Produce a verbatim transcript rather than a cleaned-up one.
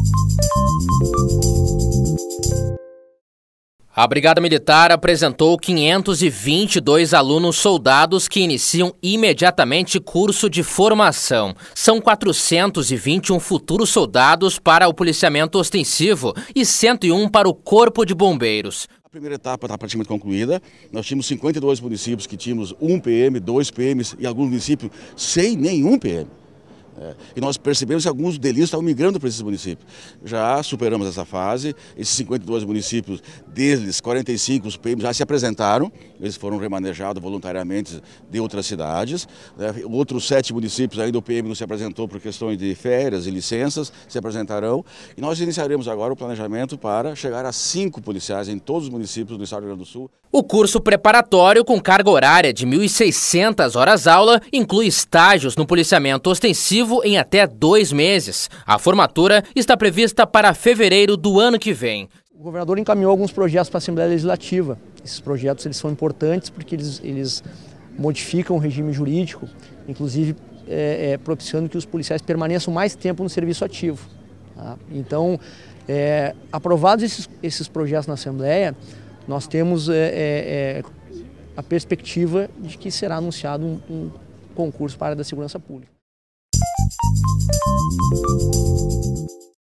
A Brigada Militar apresentou quinhentos e vinte e dois alunos soldados que iniciam imediatamente curso de formação. São quatrocentos e vinte e um futuros soldados para o policiamento ostensivo e cento e um para o Corpo de Bombeiros. A primeira etapa está praticamente concluída. Nós tínhamos cinquenta e dois municípios que tínhamos um P M, dois P Ms e alguns municípios sem nenhum P M. É, e nós percebemos que alguns delitos estavam migrando para esses municípios. Já superamos essa fase, esses cinquenta e dois municípios, deles, quarenta e cinco, os P Ms já se apresentaram, eles foram remanejados voluntariamente de outras cidades. É, outros sete municípios ainda o P M não se apresentou por questões de férias e licenças, se apresentarão. E nós iniciaremos agora o planejamento para chegar a cinco policiais em todos os municípios do estado do Rio Grande do Sul. O curso preparatório, com carga horária de mil e seiscentas horas-aula, inclui estágios no policiamento ostensivo em até dois meses. A formatura está prevista para fevereiro do ano que vem. O governador encaminhou alguns projetos para a Assembleia Legislativa. Esses projetos eles são importantes porque eles, eles modificam o regime jurídico, inclusive é, é, propiciando que os policiais permaneçam mais tempo no serviço ativo. Tá? Então, é, aprovados esses, esses projetos na Assembleia, nós temos é, é, a perspectiva de que será anunciado um, um concurso para a área da segurança pública.